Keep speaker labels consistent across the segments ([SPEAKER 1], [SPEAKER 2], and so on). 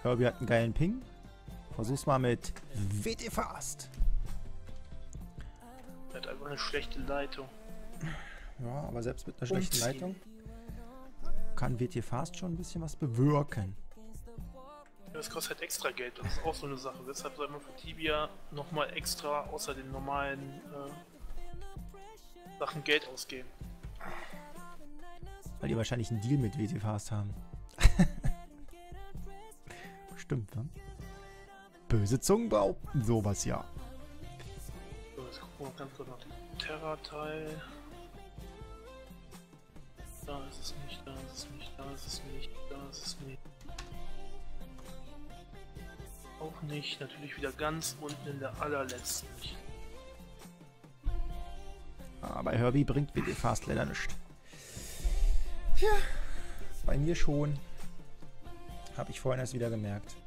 [SPEAKER 1] Herbie hat einen geilen Ping. Versuch's mal mit WT Fast.
[SPEAKER 2] Er hat einfach eine schlechte Leitung.
[SPEAKER 1] Ja, aber selbst mit einer schlechten Leitung kann WT Fast schon ein bisschen was bewirken.
[SPEAKER 2] Das kostet halt extra Geld, das ist auch so eine Sache. Deshalb soll man für Tibia nochmal extra außer den normalen Sachen Geld ausgeben.
[SPEAKER 1] Weil die wahrscheinlich einen Deal mit WT Fast haben. Stimmt, ne? Böse Zungen behaupten sowas ja.
[SPEAKER 2] So, jetzt gucken wir ganz kurz nach dem Terra-Teil. Da ist es nicht, da ist es nicht, da ist es nicht, da ist es nicht. Auch nicht, natürlich wieder ganz unten in der allerletzten.
[SPEAKER 1] Aber Herbie bringt WT Fast leider nichts. Ja, bei mir schon. Habe ich vorhin erst wieder gemerkt.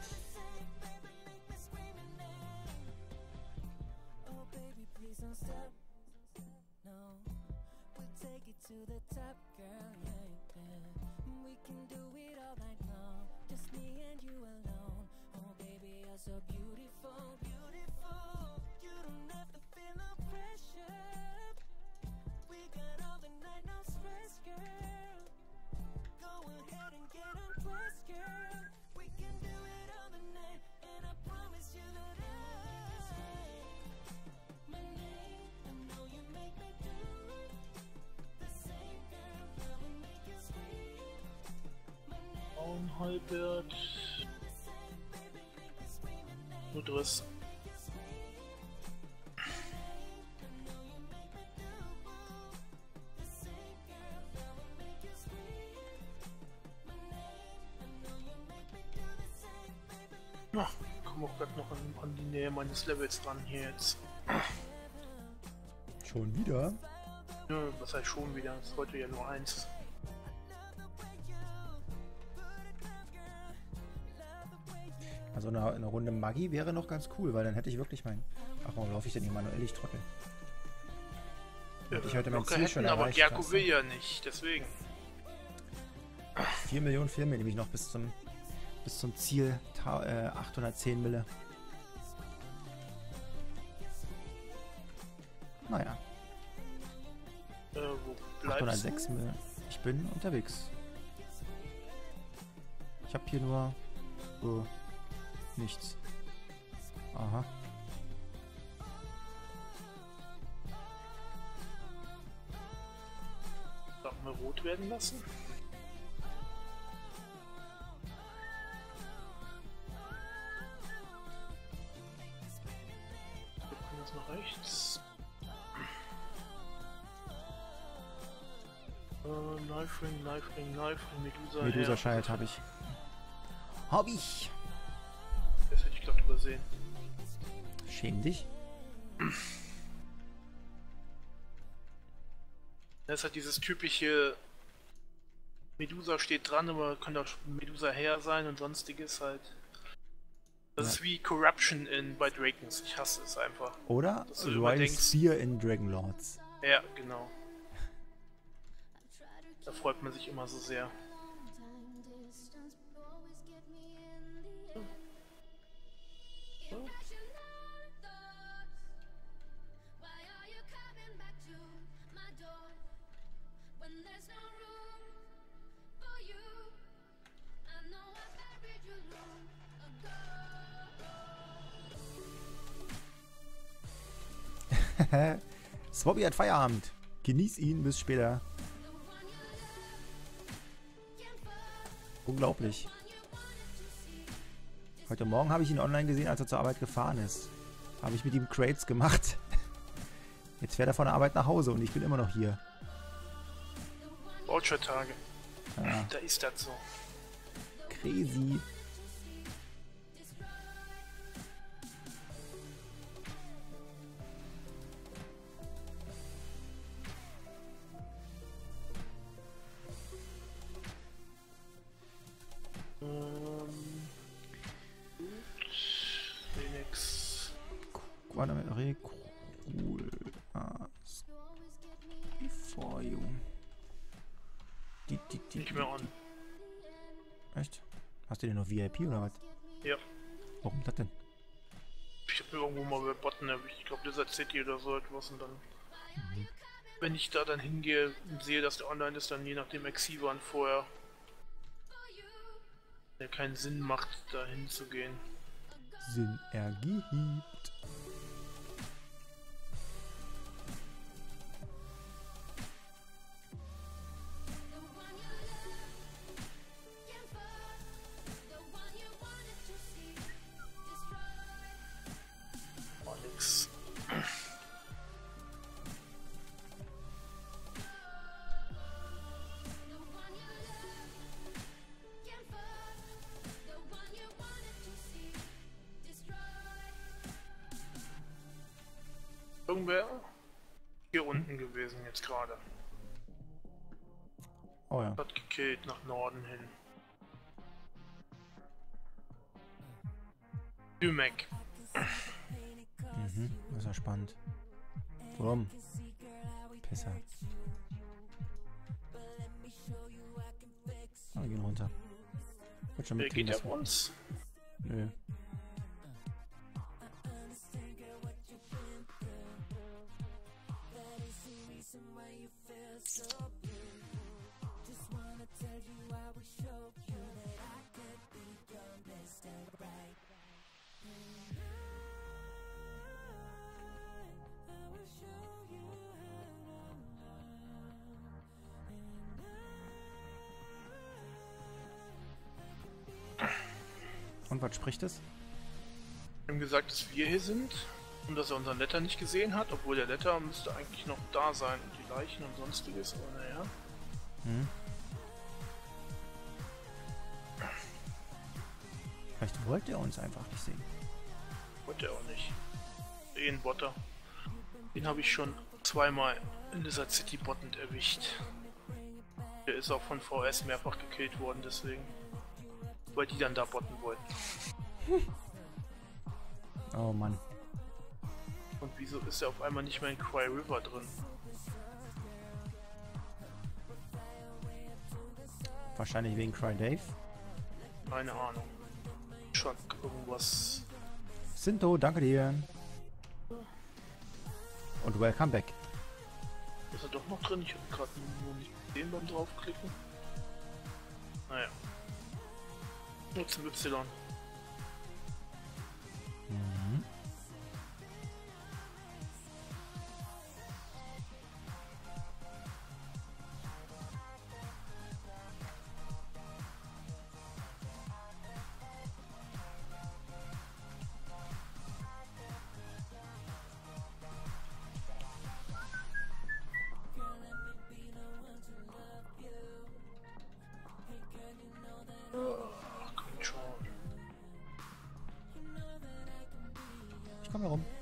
[SPEAKER 2] Halbert. Nudriss. Na, komm auch gerade noch an die Nähe meines Levels dran hier jetzt.
[SPEAKER 1] Schon wieder?
[SPEAKER 2] Ja, was heißt schon wieder? Das ist heute ja nur eins.
[SPEAKER 1] Also eine Runde Maggi wäre noch ganz cool, weil dann hätte ich wirklich mein... Ach, warum laufe ich denn hier manuell? Ich trottel. Hätte ich heute mein Ziel schon
[SPEAKER 2] aber
[SPEAKER 1] erreicht.
[SPEAKER 2] Gerko will ja nicht, deswegen.
[SPEAKER 1] 4 Millionen fehlen mir nämlich noch bis zum Ziel 810 Mille. Naja.
[SPEAKER 2] Wo bleibst
[SPEAKER 1] 806
[SPEAKER 2] du?
[SPEAKER 1] Mille. Ich bin unterwegs. Ich habe hier nur... nichts. Aha.
[SPEAKER 2] Darf man rot werden lassen? Wir können das nach rechts. Knife Ring, Medusa.
[SPEAKER 1] Medusa Child habe ich. Hab ich!
[SPEAKER 2] Das hätte ich gerade übersehen.
[SPEAKER 1] Schäm dich.
[SPEAKER 2] Das ist halt dieses typische Medusa steht dran, aber kann auch Medusa her sein und sonstiges halt. Das ist wie Corruption bei Dragons. Ich hasse es einfach.
[SPEAKER 1] Oder
[SPEAKER 2] Dass du
[SPEAKER 1] Royal
[SPEAKER 2] denkst,
[SPEAKER 1] Spear in Dragonlords.
[SPEAKER 2] ja, genau. Da freut man sich immer so sehr.
[SPEAKER 1] Swobby hat Feierabend. Genieß ihn, bis später. Unglaublich. Heute Morgen habe ich ihn online gesehen, als er zur Arbeit gefahren ist. Habe ich mit ihm Crates gemacht. Jetzt fährt er von der Arbeit nach Hause und ich bin immer noch hier.
[SPEAKER 2] Vulture-Tage.
[SPEAKER 1] Ja.
[SPEAKER 2] Da ist das so.
[SPEAKER 1] Crazy.
[SPEAKER 2] Phoenix.
[SPEAKER 1] Warte mal, cool. For you.
[SPEAKER 2] Nicht mehr on.
[SPEAKER 1] Echt? Hast du den noch VIP oder was?
[SPEAKER 2] Ja.
[SPEAKER 1] Warum das denn?
[SPEAKER 2] Ich habe irgendwo mal bei Botten erwischt. Ich glaube, Lizard City oder so etwas. Und dann, wenn ich da dann hingehe und sehe, dass der online ist, dann je nachdem Exivan vorher. Der keinen Sinn macht, da hinzugehen.
[SPEAKER 1] Sinn ergibt.
[SPEAKER 2] Oh, nix. Irgendwer hier unten gewesen jetzt gerade.
[SPEAKER 1] Oh ja.
[SPEAKER 2] Hat gekillt nach Norden hin. Dümek.
[SPEAKER 1] Mhm, das ist ja spannend. Warum? Pisser. Ah, wir gehen runter. Wird schon
[SPEAKER 2] Wer
[SPEAKER 1] mitkriegen,
[SPEAKER 2] geht
[SPEAKER 1] dass
[SPEAKER 2] auf uns?
[SPEAKER 1] Nö. Und was spricht es?
[SPEAKER 2] Wir haben gesagt, dass wir hier sind und dass er unseren Letter nicht gesehen hat, obwohl der Letter müsste eigentlich noch da sein und die Leichen und sonstiges, aber naja.
[SPEAKER 1] Hm. Vielleicht wollte er uns einfach nicht sehen.
[SPEAKER 2] Wollte er auch nicht. Den Botter. Den habe ich schon zweimal in Lizard City bottend erwischt. Der ist auch von VS mehrfach gekillt worden, deswegen. Weil die dann da botten wollten.
[SPEAKER 1] Oh Mann.
[SPEAKER 2] Und wieso ist er auf einmal nicht mehr in Cry River drin?
[SPEAKER 1] Wahrscheinlich wegen Cry Dave.
[SPEAKER 2] Keine Ahnung. Chuck, irgendwas.
[SPEAKER 1] Sinto, danke dir. Und welcome back.
[SPEAKER 2] Ist er doch noch drin? Ich habe gerade nur nicht gesehen beim draufklicken. Naja. Nur zum Y.
[SPEAKER 1] Mhm.
[SPEAKER 2] Komm schon.
[SPEAKER 1] Ich komme herum.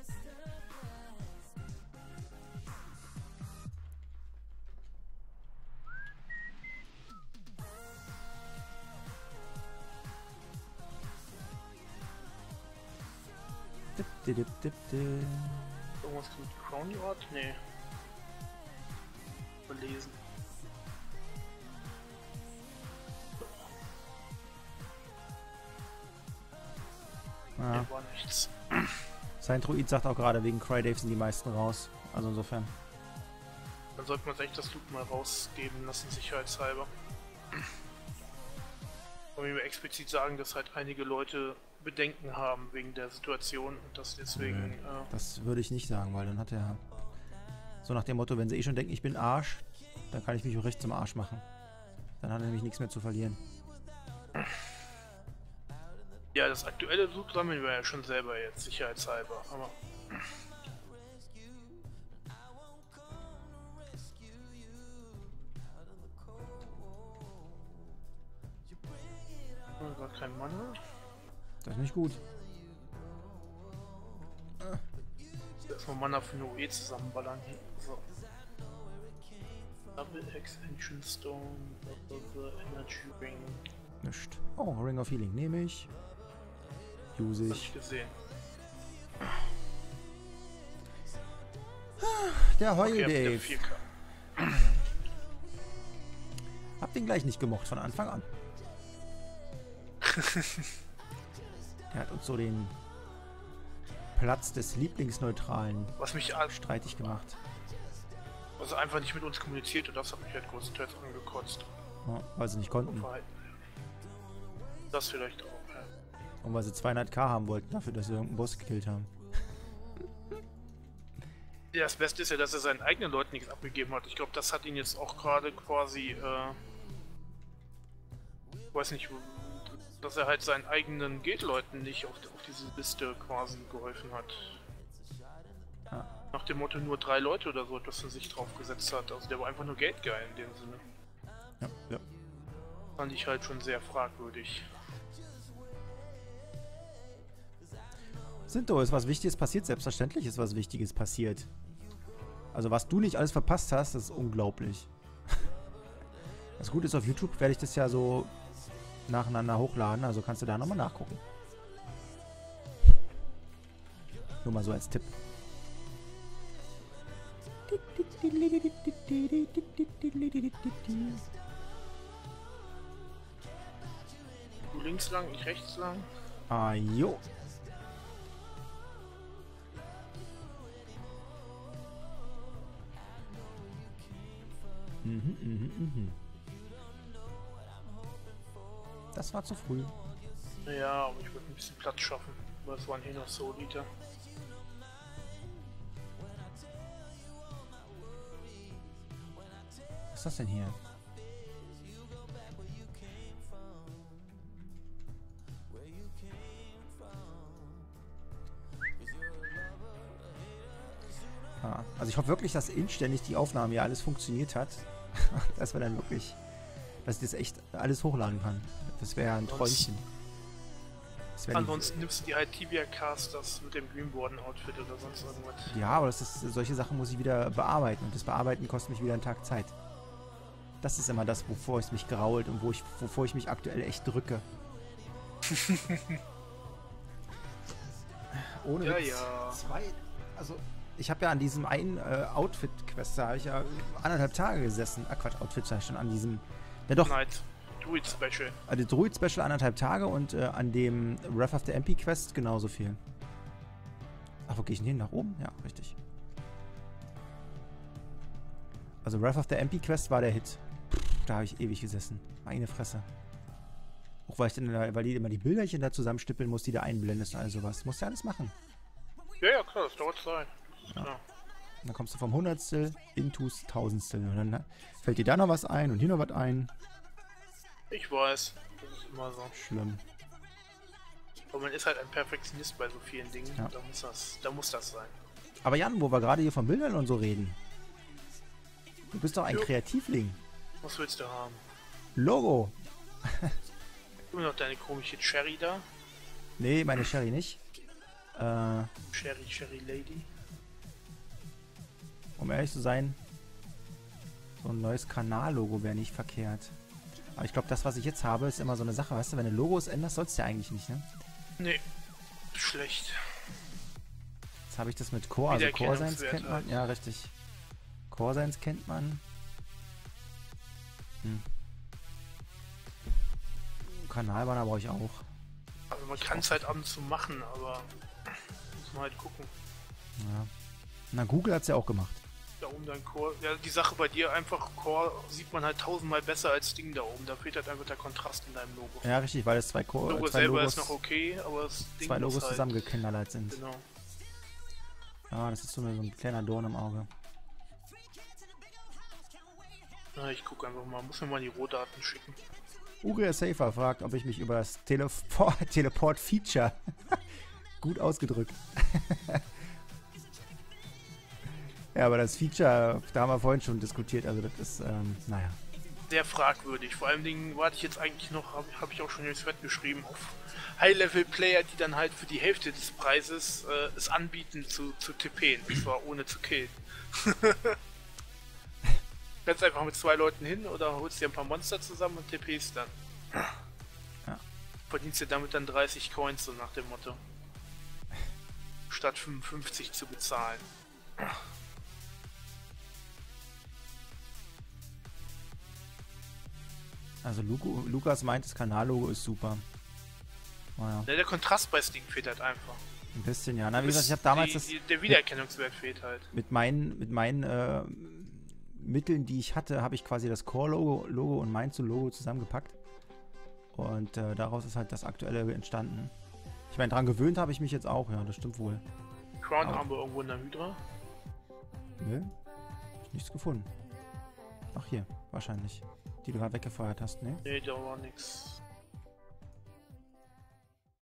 [SPEAKER 1] Dip, dip, dip, dip, dip.
[SPEAKER 2] Irgendwas mit Crown Yard? Nee. Verlesen.
[SPEAKER 1] Ja.
[SPEAKER 2] Nee, war nichts.
[SPEAKER 1] Sein Druid sagt auch gerade, wegen Cry Dave sind die meisten raus. Also insofern.
[SPEAKER 2] Dann sollte man sich das Loot mal rausgeben lassen, sicherheitshalber. Und mir explizit sagen, dass halt einige Leute Bedenken haben wegen der Situation und dass deswegen...
[SPEAKER 1] Das würde ich nicht sagen, weil dann hat er so nach dem Motto, wenn sie eh schon denken, ich bin Arsch, dann kann ich mich auch recht zum Arsch machen. Dann hat er nämlich nichts mehr zu verlieren.
[SPEAKER 2] Ja, das aktuelle Loot sammeln wir ja schon selber jetzt, sicherheitshalber, aber... Gar kein Mana.
[SPEAKER 1] Das ist nicht gut.
[SPEAKER 2] Erstmal Mana für eine OE zusammenballern hier. So. Double Extension Stone, Double Energy Ring.
[SPEAKER 1] Nicht. Oh, Ring of Healing nehme ich. Use
[SPEAKER 2] Das hab
[SPEAKER 1] ich.
[SPEAKER 2] ich gesehen.
[SPEAKER 1] Der Heul
[SPEAKER 2] Okay,
[SPEAKER 1] Dave.
[SPEAKER 2] der 4K.
[SPEAKER 1] Hab den gleich nicht gemocht von Anfang an. Der hat uns so den Platz des Lieblingsneutralen
[SPEAKER 2] Was mich
[SPEAKER 1] streitig gemacht.
[SPEAKER 2] Also einfach nicht mit uns kommuniziert und das hat mich halt größtenteils angekotzt.
[SPEAKER 1] Ja, weil sie nicht konnten.
[SPEAKER 2] Das vielleicht auch, ja.
[SPEAKER 1] Und weil sie 200k haben wollten, dafür, dass sie irgendeinen Boss gekillt haben.
[SPEAKER 2] Ja, das Beste ist ja, dass er seinen eigenen Leuten nichts abgegeben hat. Ich glaube, das hat ihn jetzt auch gerade quasi, weiß nicht, dass er halt seinen eigenen Guild-Leuten nicht auf diese Liste quasi geholfen hat.
[SPEAKER 1] Ja.
[SPEAKER 2] Nach dem Motto nur 3 Leute oder so, dass er sich drauf gesetzt hat. Also der war einfach nur geldgeil in dem Sinne.
[SPEAKER 1] Ja, ja.
[SPEAKER 2] Fand ich halt schon sehr fragwürdig.
[SPEAKER 1] Sinto, ist was Wichtiges passiert? Selbstverständlich ist was Wichtiges passiert. Also was du nicht alles verpasst hast, das ist unglaublich. Das Gute ist, auf YouTube werde ich das ja so nacheinander hochladen, also kannst du da nochmal nachgucken. Nur mal so als Tipp.
[SPEAKER 2] Du links lang, ich rechts lang.
[SPEAKER 1] Ah, jo. Das war zu früh.
[SPEAKER 2] Ja, aber ich würde ein bisschen Platz schaffen, weil es waren eh noch so Liter.
[SPEAKER 1] Was ist das denn hier? Ah, also ich hoffe wirklich, dass inständig die Aufnahme hier alles funktioniert hat. Dass wir dann wirklich, dass ich das echt alles hochladen kann. Das wäre ein Träumchen.
[SPEAKER 2] Ansonsten nimmst du dir halt Tibia Casters mit dem Greenwarden-Outfit oder sonst irgendwas.
[SPEAKER 1] Ja, aber das ist, solche Sachen muss ich wieder bearbeiten und das Bearbeiten kostet mich wieder einen Tag Zeit. Das ist immer das, wovor es mich grault und wovor ich mich aktuell echt drücke. Ohne
[SPEAKER 2] ja,
[SPEAKER 1] Witz,
[SPEAKER 2] ja.
[SPEAKER 1] Also ich habe ja an diesem einen Outfit-Quest, da habe ich ja 1,5 Tage gesessen. Ah Quatsch, Outfit sei schon an diesem... Ja doch.
[SPEAKER 2] Night. Druid Special.
[SPEAKER 1] Also Druid Special 1,5 Tage und an dem Wrath of the MP Quest genauso viel. Ach, wo gehe ich denn hin? Nach oben? Ja, richtig. Also Wrath of the MP Quest war der Hit. Da habe ich ewig gesessen. Meine Fresse. Auch weil die immer die Bilderchen da zusammenstippeln muss, die da einblendest und all sowas. Musst du ja alles machen.
[SPEAKER 2] Ja, ja, klar, das dauert Zeit.
[SPEAKER 1] Ja. Dann kommst du vom Hundertstel intus Tausendstel. Und dann fällt dir da noch was ein und hier noch was ein.
[SPEAKER 2] Ich weiß, das ist immer so.
[SPEAKER 1] Schlimm.
[SPEAKER 2] Aber man ist halt ein Perfektionist bei so vielen Dingen.
[SPEAKER 1] Ja.
[SPEAKER 2] Da muss das sein.
[SPEAKER 1] Aber Jan, wo wir gerade hier von Bildern und so reden. Du bist doch ein
[SPEAKER 2] Jo.
[SPEAKER 1] Kreativling.
[SPEAKER 2] Was willst du haben?
[SPEAKER 1] Logo.
[SPEAKER 2] Immer noch deine komische Cherry da.
[SPEAKER 1] Nee, meine Sherry nicht.
[SPEAKER 2] Cherry Lady.
[SPEAKER 1] Um ehrlich zu sein, so ein neues Kanallogo wäre nicht verkehrt. Aber ich glaube, das, was ich jetzt habe, ist immer so eine Sache, weißt du, wenn du Logos änderst, sollst du ja eigentlich nicht, ne?
[SPEAKER 2] Nee, schlecht.
[SPEAKER 1] Jetzt habe ich das mit Core, also Core Science kennt man. Ja, richtig. Core Science kennt man. Kanalbanner brauche ich auch.
[SPEAKER 2] Also man kann es halt ab und zu machen, aber muss man halt gucken.
[SPEAKER 1] Ja. Na, Google hat es ja auch gemacht.
[SPEAKER 2] Da oben dein Core. Ja, die Sache bei dir einfach, Core sieht man halt 1000-mal besser als Ding da oben. Da fehlt halt einfach der Kontrast in deinem Logo.
[SPEAKER 1] Ja, richtig, weil es
[SPEAKER 2] Das Logo
[SPEAKER 1] zwei
[SPEAKER 2] selber
[SPEAKER 1] Logos,
[SPEAKER 2] ist noch okay, aber das Ding
[SPEAKER 1] zwei Logos
[SPEAKER 2] halt,
[SPEAKER 1] zusammengeknallert sind.
[SPEAKER 2] Genau.
[SPEAKER 1] Ja, das ist so ein kleiner Dorn im Auge.
[SPEAKER 2] Na, ich gucke einfach mal. Muss mir mal die Rohdaten schicken.
[SPEAKER 1] Uriel Safer fragt, ob ich mich über das Teleport-Feature gut ausgedrückt. Ja, aber das Feature, da haben wir vorhin schon diskutiert, also das ist, naja.
[SPEAKER 2] Sehr fragwürdig. Vor allem Dingen warte ich jetzt eigentlich noch, habe ich auch schon ins Thread geschrieben, auf High-Level-Player, die dann halt für die Hälfte des Preises es anbieten zu tippen. Und zwar ohne zu killen. Rennst einfach mit 2 Leuten hin oder holst dir ein paar Monster zusammen und TPst dann.
[SPEAKER 1] Ja.
[SPEAKER 2] Verdienst dir damit dann 30 Coins, so nach dem Motto. Statt 55 zu bezahlen.
[SPEAKER 1] Also Lukas meint, das Kanallogo ist super. Naja,
[SPEAKER 2] Ne, der Kontrast bei Sting fehlt halt einfach.
[SPEAKER 1] ein bisschen, ja. Na, wie gesagt, ich habe damals
[SPEAKER 2] Der Wiedererkennungswert fehlt halt.
[SPEAKER 1] mit meinen Mitteln, die ich hatte, habe ich quasi das Core-Logo und mein Logo zusammengepackt. Und daraus ist halt das aktuelle entstanden. Ich meine, dran gewöhnt habe ich mich jetzt auch, ja, das stimmt wohl.
[SPEAKER 2] Crown haben wir irgendwo in der Hydra.
[SPEAKER 1] Nö, nichts gefunden. Ach hier, wahrscheinlich. Die du gerade weggefeuert hast, ne?
[SPEAKER 2] Ne, da war nix.